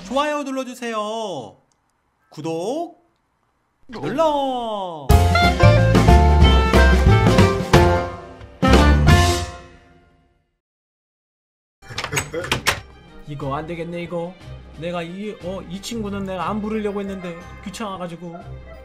좋아요 눌러주세요. 구독 눌러. 이거 안 되겠네. 이거 내가 이 친구는 내가 안 부르려고 했는데 귀찮아가지고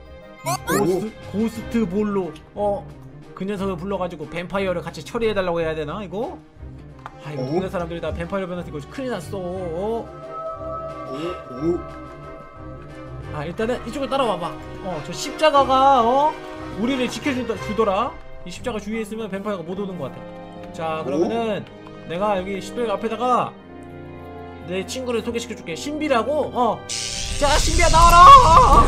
고스트 볼로 그 녀석을 불러가지고 뱀파이어를 같이 처리해달라고 해야 되나 이거? 아 이거 동네 사람들이 다 뱀파이어 변해서 이거 큰일 났어. 아 일단은 이쪽을 따라와봐. 저 십자가가 우리를 지켜주더라. 이 십자가 주위에 있으면 뱀파이어가 못 오는 것 같아. 자 그러면은 내가 여기 십자가 앞에다가 내 친구를 소개시켜줄게. 신비라고. 자 신비야 나와라.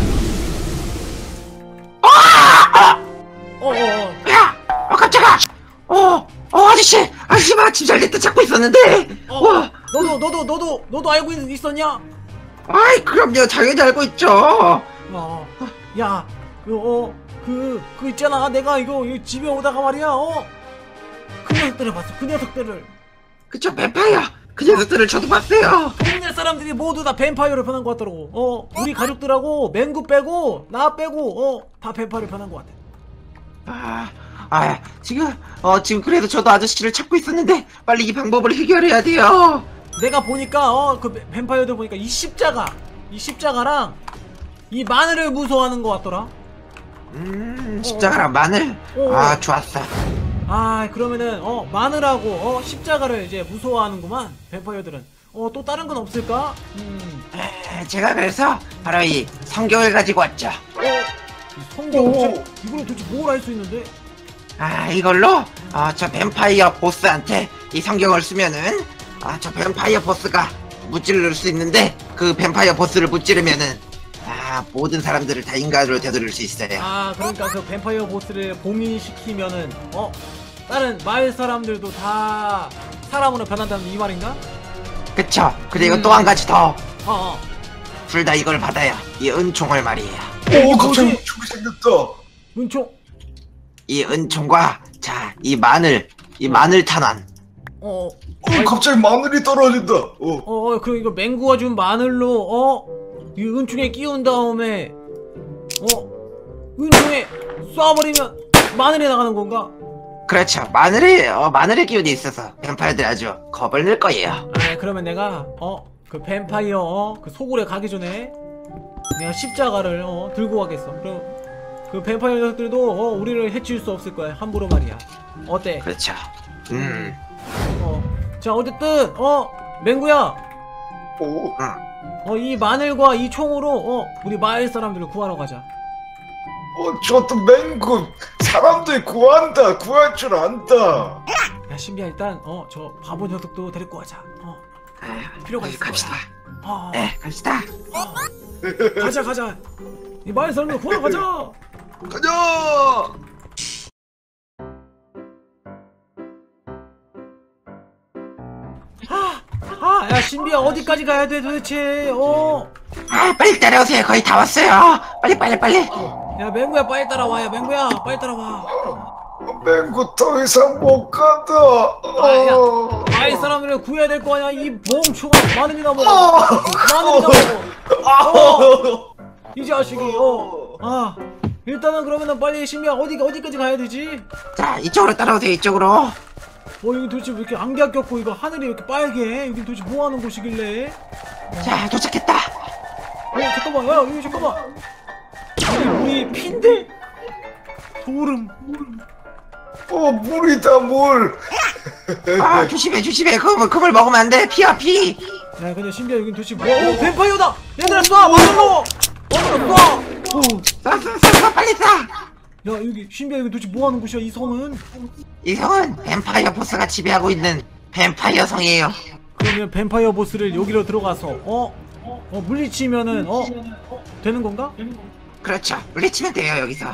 야! 깜짝아! 아저씨! 마침 잘됐다 찾고 있었는데! 너도 알고 있었냐? 아이, 그럼요. 당연히 알고 있죠! 야, 그 있잖아. 내가 이거 집에 오다가 말이야, 그 녀석들을 봤어. 그 녀석들을. 그쵸, 뱀파이어! 그 녀석들을 저도 봤어요! 동네 사람들이 모두 다 뱀파이어로 변한 것 같더라고. 우리 가족들하고, 맹구 빼고, 나 빼고, 다 뱀파이어로 변한 것 같아. 지금 그래도 저도 아저씨를 찾고 있었는데 빨리 이 방법을 해결해야 돼요. 내가 보니까 그 뱀파이어들 보니까 이 십자가랑 이 마늘을 무서워하는 것 같더라. 십자가랑 마늘? 좋았어. 그러면은 마늘하고 십자가를 이제 무서워하는구만 뱀파이어들은. 또 다른 건 없을까? 제가 그래서 바로 이 성경을 가지고 왔죠. 이 성경 이걸로 도대체 뭘 할 수 있는데? 이걸로 저 뱀파이어 보스한테 이 성경을 쓰면은 저 뱀파이어 보스가 무찌를 수 있는데 그 뱀파이어 보스를 무찌르면은 모든 사람들을 다 인간으로 되돌릴 수 있어요. 그러니까 그 뱀파이어 보스를 봉인시키면은 다른 마을 사람들도 다 사람으로 변한다는 이 말인가? 그쵸. 그리고 또 한 가지 더. 둘 다 이걸 받아요. 이 은총을 말이에요. 갑자기 은총이 생겼다. 은총? 이 은총과 이 마늘 탄환. 갑자기 마늘이 떨어진다. 그럼 이거 맹구가 준 마늘로 이 은총에 끼운 다음에 은총에 쏴버리면 마늘이 나가는 건가? 그렇죠. 마늘의 기운이 있어서 뱀파이어들이 아주 겁을 낼 거예요. 그러면 내가 그 뱀파이어 그 소굴에 가기 전에 내가 십자가를 들고 가겠어. 그럼 그 뱀파이어 녀석들도 우리를 해칠 수 없을 거야. 함부로 말이야. 어때? 그렇죠. 자 어쨌든 맹구야. 이 마늘과 이 총으로 우리 마을 사람들을 구하러 가자. 저도 맹구 사람들 구할 줄 안다. 야 신비야 일단 저 바보 녀석도 데리고 가자. 필요가 있어. 갑시다. 네 갑시다. 가자. 이 마을 사람들 구하러 가자. 가자. 야 신비야 어디까지 가야 돼 도대체? 빨리 따라오세요. 거의 다 왔어요. 빨리. 야 맹구야 빨리 따라와. 야 맹구야 빨리 따라와. 맹구 더 이상 못 간다. 마을 사람들을 구해야 될 거 아니야. 이 멍청한 마늘이나 먹어. 이 자식이 일단은 그러면은 빨리 신비야 어디까지 가야 되지? 자 이쪽으로 따라오세요. 이쪽으로. 여기 도대체 왜 이렇게 안개가 꼈고 이거 하늘이 왜 이렇게 빨개? 여기 도대체 뭐 하는 곳이길래? 자 도착했다. 잠깐만 여기 잠깐만. 우리 핀데? 소름. 물이다 물. 조심해. 그물 먹으면 안 돼. 피야. 야 근데 신비야 여긴 도대체 뭐? 뱀파이어다! 얘들아 쏴! 마늘로! 쏴 빨리 쏴. 야 여기 신비야 여기 도대체 뭐 하는 곳이야 이 성은? 이 성은 뱀파이어 보스가 지배하고 있는 뱀파이어 성이에요. 그러면 뱀파이어 보스를 여기로 들어가서 물리치면은 되는 건가? 그렇죠. 물리치면 돼요 여기서.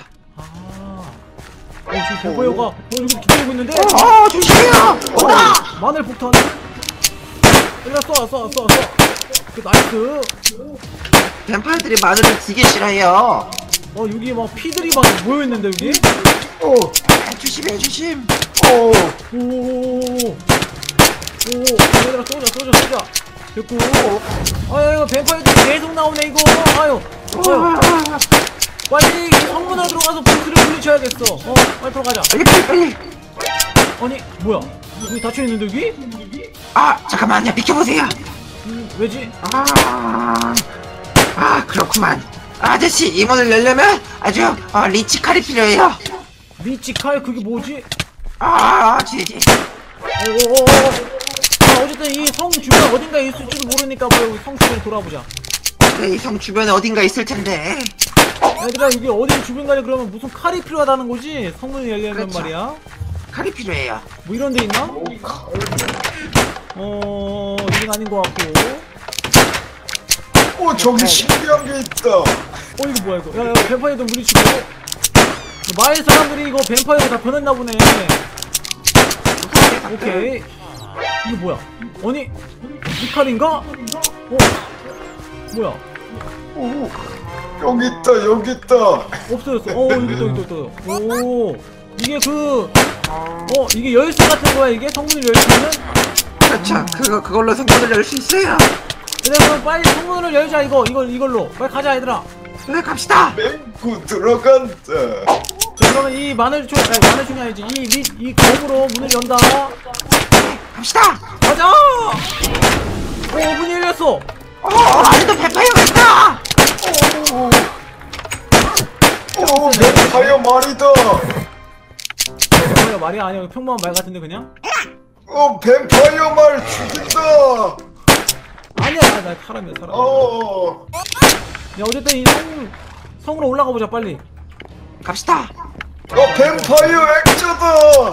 지금 뱀파이어가 여기 기다리고 있는데? 조심해요. 마늘 폭탄. 얘들아 쏴. 나이스. 뱀파이어들이 마늘을 되게 싫어해요. 여기 막 피들이 막 모여있는데 여기? 조심. 얘들아 쏘자 됐고. 뱀파이어들이 계속 나오네 이거. 아유. 빨리 이 성문으로 들어가서 보스를 물리쳐야겠어. 빨리 들어가자. 빨리. 아니 뭐야? 여기 닫혀 있는데 여기? 잠깐만요. 비켜보세요. 왜지? 그렇구만. 아저씨, 이 문을 열려면 아주 리치 칼이 필요해요. 리치 칼 그게 뭐지? 지지. 어쨌든 이 성 주변 어딘가에 있을지도 모르니까 뭐 여기 성 주변에 돌아보자. 이 성 주변에 어딘가 있을 텐데. 얘들아 여기 어디 주변 가려 그러면 무슨 칼이 필요하다는 거지? 성문이 열려면 그렇죠. 말이야. 칼이 필요해요. 뭐 이런 데 있나? 이건 아닌 것 같고. 저기 신기한 게 있다. 이거 뭐야 이거? 야 뱀파이어도 물리치고. 마을 사람들이 이거 뱀파이어로 다 변했나 보네. 오케이. 이게 뭐야? 아니 이 칼인가? 뭐야? 여기 있다. 없어졌어. 여기 있다. 오, 이게 이게 열쇠 같은 거야 이게? 성문을 열쇠는? 그렇죠. 그걸로 성문을 열 수 있어요. 그럼 빨리 성문을 열자 이걸로. 빨리 가자 얘들아. 그래, 갑시다. 맹구 들어간다. 자, 그러면 이 마늘총이 아니지. 이 검으로 문을 연다. 갑시다. 가자. 문이 열렸어. 안도 뱀파이어가 있다. 뱀파이어 말이다. 뱀파이어 말이야 아니야 평범한 말 같은데 그냥? 뱀파이어 말 죽인다. 아니야 나 사람이야. 야 어쨌든 이 성으로 올라가 보자 빨리. 갑시다. 뱀파이어 액자다.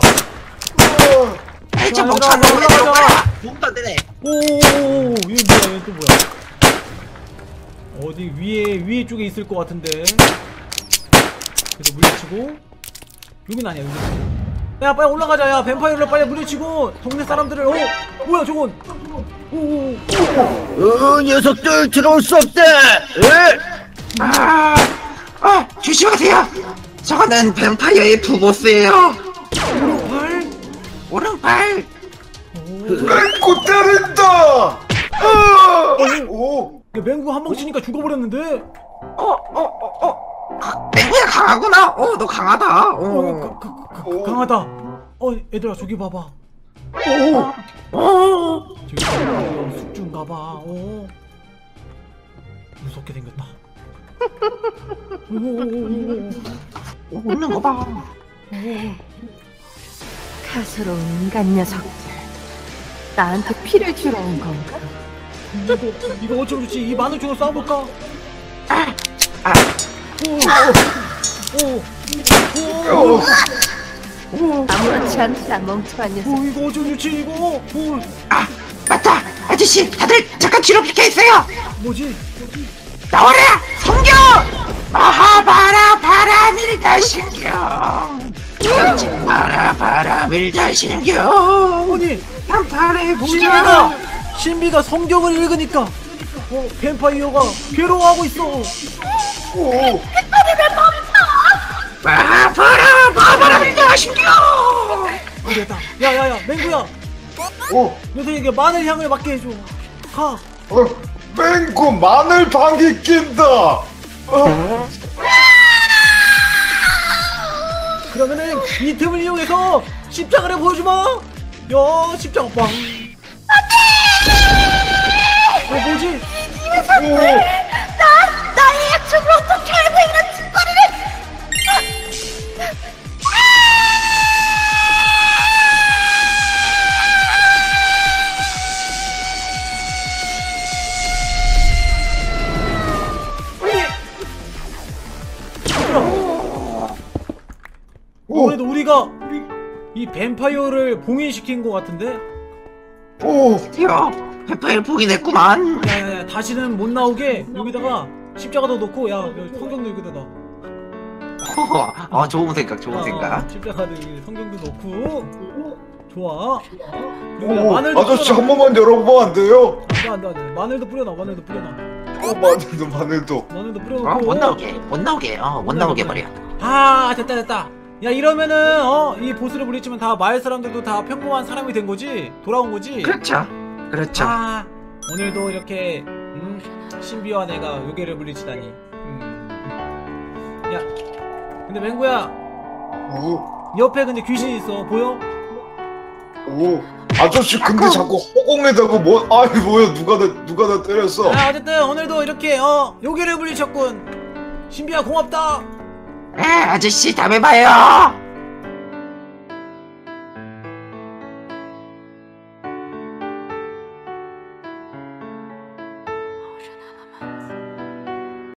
저 자, 멍청한 얘들아, 놈 내려오라. 올라가자. 몸도 안 되네. 얘 또 뭐야? 어디 위에 쪽에 있을 것 같은데. 그래도 물리치고. 여긴 아니야 여기. 야 빨리 올라가자. 야 뱀파이어를 빨리 물리치고 동네 사람들을. 뭐야 저건? 녀석들 들어올 수 없다. 조심하세요. 저거는 뱀파이어의 부보스예요. 오른팔. 맹구 때린다. 야 맹구 한 방 치니까 죽어버렸는데? 맹구야 강하구나. 너 강하다. 강하다. 얘들아 저기 봐봐. 저기 숙주인가봐. 무섭게 생겼다. 웃는 거 봐. 가스로운 인간 녀석들, 나한테 피를 주러 온 건가? 이거 어쩌면 좋지. 이 마늘총을 싸워볼까? 아무렇지 않다, 멍청한 녀석. 이거 어쩌면 좋지 이거. 맞다. 아저씨, 다들 잠깐 뒤로 비켜 있어요. 뭐지? 나와라. 성경. 마하바라 바라밀다 신경. 바라밀다 신경. 아니 한판에 보자. 신비가 성경을 읽으니까 뱀파이어가 괴로워하고 있어. 바라밀다 신경. 됐다. 야야야 맹구야. 너희에게 마늘 향을 맡게 해줘. 가. 맹구 마늘 방귀 낀다. 그러면은 이 틈을 이용해서 십자가를 보여주마. 야 십자가 빵. 안돼. 뭐지? 나의 약속을 어떻게 알고 이런 짓거리를! 그래도 우리가 이 뱀파이어를 봉인시킨 것 같은데? 드디어 뱀파이어 봉인했구만. 야야야 다시는 못 나오게 여기다가 십자가도 놓고 야 성경도 여기다 놔. 좋은 생각, 좋은 생각. 십자가도 여기 성경도 놓고. 좋아. 그리고 마늘도 아저씨 뿌려놔. 한 번만 열어보면 안 돼요? 안돼. 마늘도 뿌려놔. 마늘도 마늘도. 뿌려놓고. 못 나오게 버려. 됐다. 야 이러면은 이 보스를 물리치면 다 마을 사람들도 다 평범한 사람이 된 거지? 돌아온 거지? 그렇죠. 오늘도 이렇게 신비와 내가 요괴를 물리치다니. 야, 근데 맹구야, 어? 옆에 근데 귀신이 있어. 보여? 아저씨 근데 자꾸 허공에다가 뭐 아니 뭐야 누가 나 때렸어? 야, 어쨌든 오늘도 이렇게 요괴를 물리쳤군. 신비야 고맙다. 아저씨 다음에 봐요.